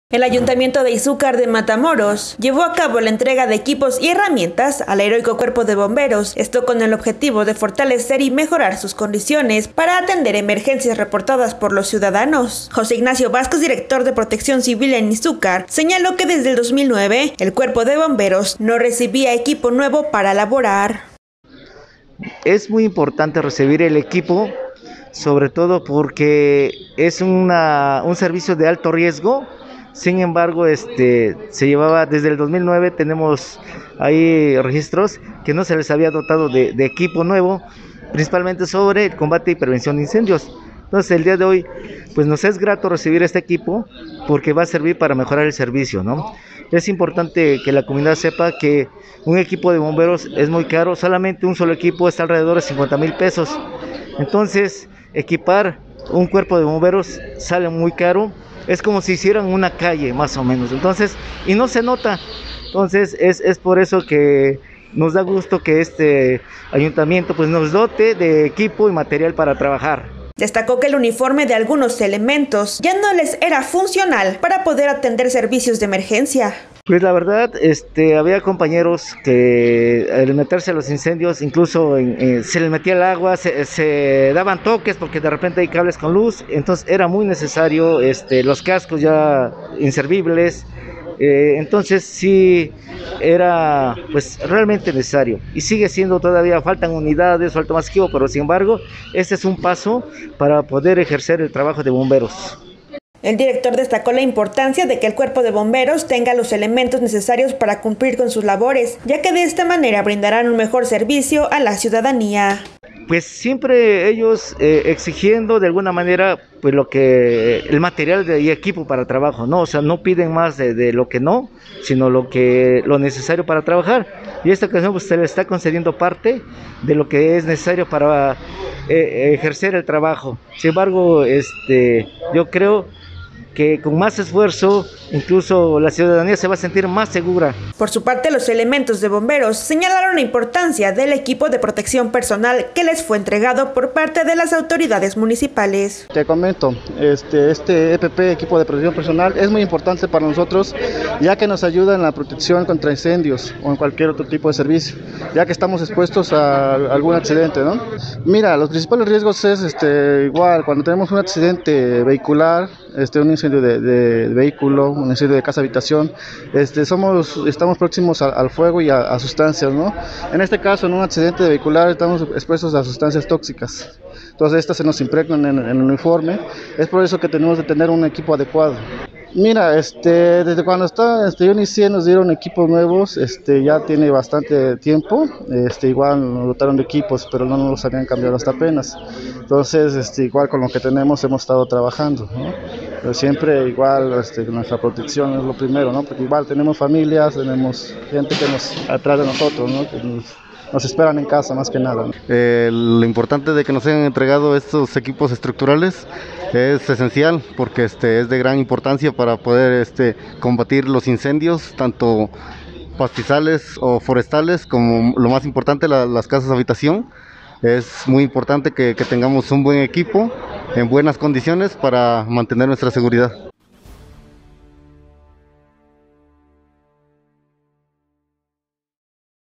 El Ayuntamiento de Izúcar de Matamoros llevó a cabo la entrega de equipos y herramientas al heroico Cuerpo de Bomberos, esto con el objetivo de fortalecer y mejorar sus condiciones para atender emergencias reportadas por los ciudadanos. José Ignacio Vázquez, director de Protección Civil en Izúcar, señaló que desde el 2009 el Cuerpo de Bomberos no recibía equipo nuevo para laborar. Es muy importante recibir el equipo, sobre todo porque es un servicio de alto riesgo. Sin embargo, se llevaba desde el 2009, tenemos ahí registros que no se les había dotado de equipo nuevo, principalmente sobre el combate y prevención de incendios. Entonces el día de hoy pues nos es grato recibir este equipo porque va a servir para mejorar el servicio, ¿no? Es importante que la comunidad sepa que un equipo de bomberos es muy caro, solamente un solo equipo está alrededor de 50,000 pesos. Entonces equipar un cuerpo de bomberos sale muy caro. Es como si hicieran una calle más o menos, entonces, y no se nota. Entonces es por eso que nos da gusto que este ayuntamiento pues nos dote de equipo y material para trabajar. Destacó que el uniforme de algunos elementos ya no les era funcional para poder atender servicios de emergencia. Pues la verdad, había compañeros que al meterse a los incendios, incluso se les metía el agua, se daban toques porque de repente hay cables con luz, entonces era muy necesario, los cascos ya inservibles, entonces sí era pues realmente necesario y sigue siendo todavía, faltan unidades, falta más equipo, pero sin embargo, este es un paso para poder ejercer el trabajo de bomberos. El director destacó la importancia de que el Cuerpo de Bomberos tenga los elementos necesarios para cumplir con sus labores, ya que de esta manera brindarán un mejor servicio a la ciudadanía. Pues siempre ellos exigiendo de alguna manera pues el material y equipo para trabajo, ¿no? O sea, no piden más de lo que no, sino lo necesario para trabajar. Y esta ocasión pues se les está concediendo parte de lo que es necesario para ejercer el trabajo. Sin embargo, yo creo que con más esfuerzo, incluso la ciudadanía se va a sentir más segura. Por su parte, los elementos de bomberos señalaron la importancia del equipo de protección personal que les fue entregado por parte de las autoridades municipales. Te comento, este EPP, equipo de protección personal, es muy importante para nosotros, ya que nos ayuda en la protección contra incendios o en cualquier otro tipo de servicio, ya que estamos expuestos a algún accidente, ¿no? Mira, los principales riesgos es igual, cuando tenemos un accidente vehicular, un incendio de vehículo, un incendio de casa habitación, estamos próximos al fuego y a sustancias, ¿no? En este caso, en un accidente vehicular estamos expuestos a sustancias tóxicas. Entonces estas se nos impregnan en el uniforme. Es por eso que tenemos que tener un equipo adecuado. Mira, desde cuando yo inicié nos dieron equipos nuevos, ya tiene bastante tiempo, igual nos dotaron de equipos, pero no nos los habían cambiado hasta apenas. Entonces, igual con lo que tenemos hemos estado trabajando, ¿no? Pero siempre igual nuestra protección es lo primero, ¿no? Porque igual tenemos familias, tenemos gente que nos atrás de nosotros, ¿no? Que nos esperan en casa más que nada, ¿no? Lo importante de que nos hayan entregado estos equipos estructurales es esencial porque es de gran importancia para poder combatir los incendios, tanto pastizales o forestales como lo más importante las casas habitación. Es muy importante que tengamos un buen equipo en buenas condiciones para mantener nuestra seguridad.